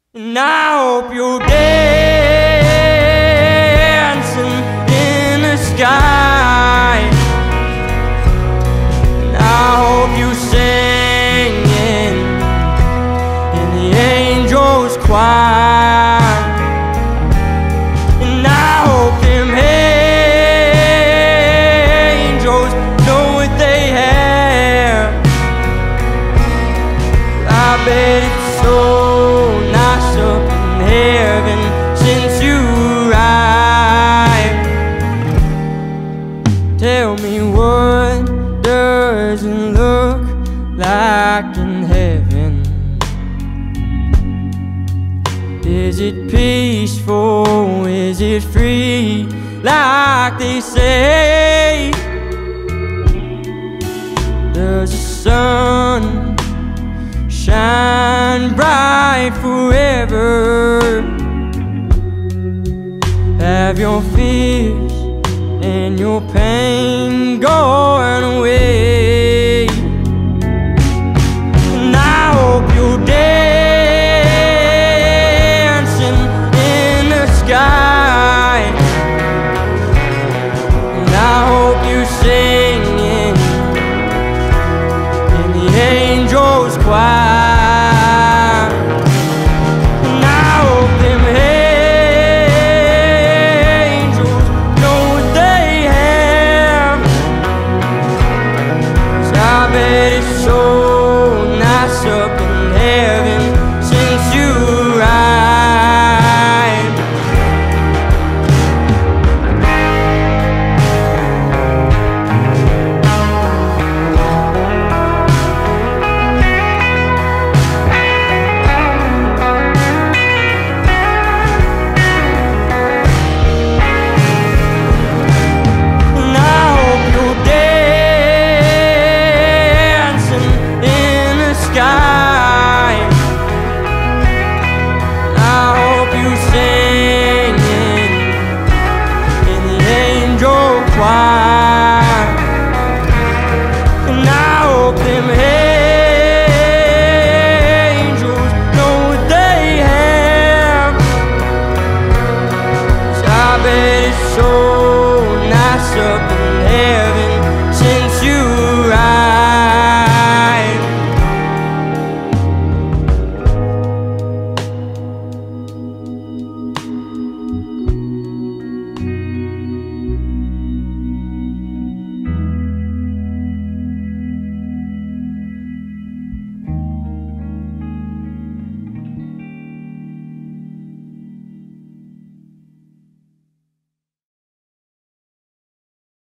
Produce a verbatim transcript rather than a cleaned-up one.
And I hope you're dancing in the sky, and I hope you're singing in the angels' choir, and I hope them angels know what they have. I bet it's so nice up in heaven since you arrived. Tell me, what does it look like in heaven? Is it peaceful? Is it free like they say? Does the sun shine bright forever? Have your fears and your pain